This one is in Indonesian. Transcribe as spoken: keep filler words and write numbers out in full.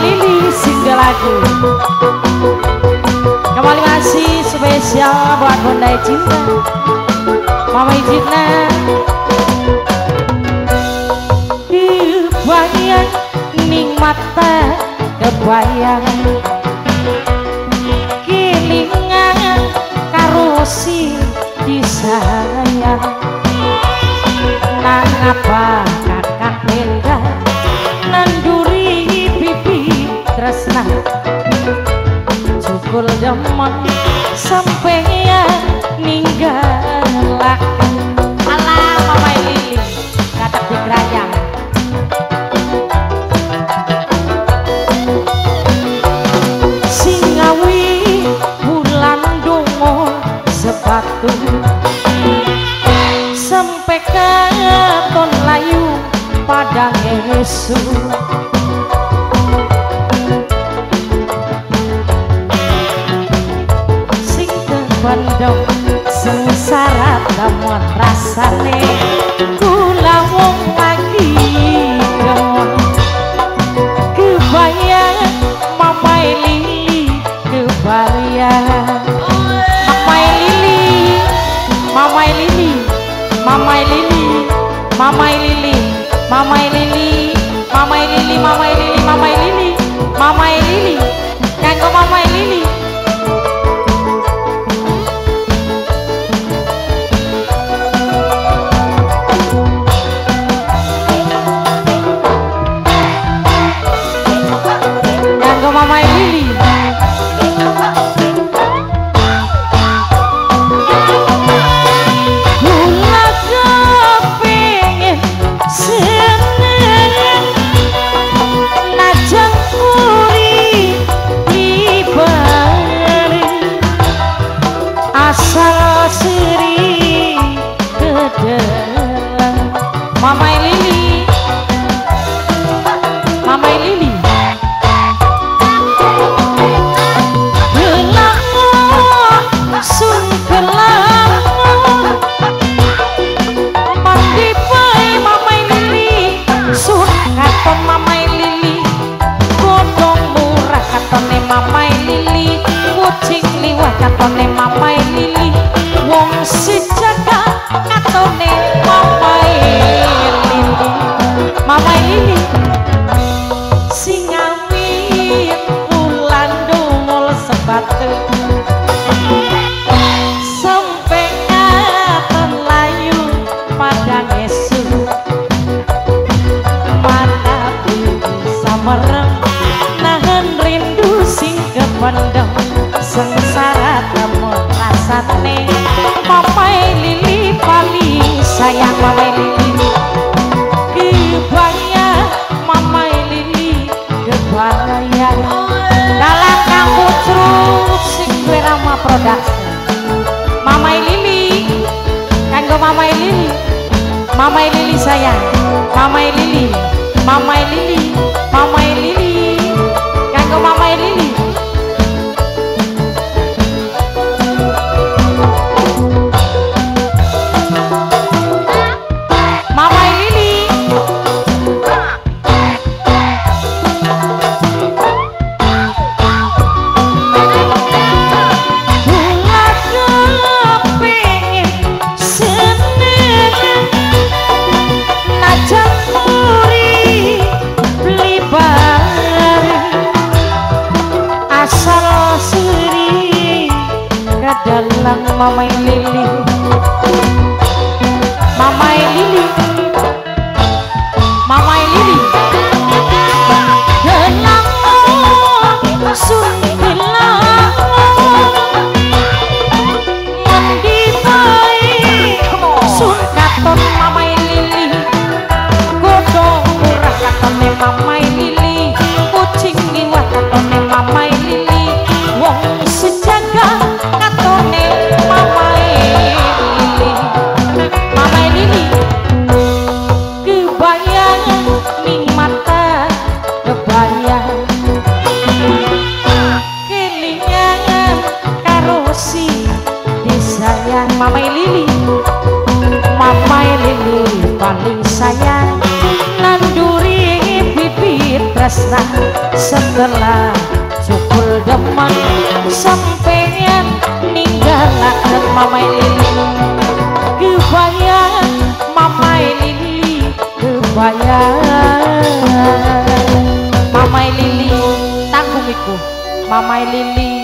Lili single lagu. Kembali masih spesial buat Bondai Cinta Mama Ijina. Kebayang ning mata kebayang kilingan karo si disayang. Nang apa kakak benda nanduri pipi tresna cukul demen sampeyan ninggalaken. Alah Mama Lili katak dikerayang. Singawi bulan dongo sepatu sampai katon layu padang Yesu. Sing tependem sengsara damon rasane kula wong lagi demon. Kebayang Mama Lili kebayang Mama Lili Mama Lili Mama Lili Mama Lili Mama Lili Mama Lili Mama Lili Mama Lili Mama Lili kanggo Mama Lili. Kanggo Mama Lili. Mama Lili Mama Lili gelang sun gelang mandi bae Mama Lili sun katon Mama Lili godhong murah katone Mama Lili kucing liwat katone Mama Lili wong sejaga katone Mama Mama Lili singawi ulan dungul sebatu sampai katon layu padang Yesu. Mata bisa merem nahan rindu sing kependem sengsara temen rasane Mama Lili paling sayang. Mama Lili kebayang Mama Lili kebayang dalam kamu terus sing Rama Production. Mama Lili kanggo Mama Lili Mama Lili sayang Mama Lili Mama Lili Mama Lili kanggo Mama Lili. Dalam Mama Lili Mama Lili Mama Lili gelang sun gelang mandi bae sun katon Mama Lili godhong murah katone Mama Lili kucing liwat katone Mama Lili wong sejaga Mama Lili Mama Lili tresna setelah cukul demen sampeyan ninggalaken Mamai Lili kebayang Mamai Lili kebayang Mamai Lili tanggung iku Mamai Lili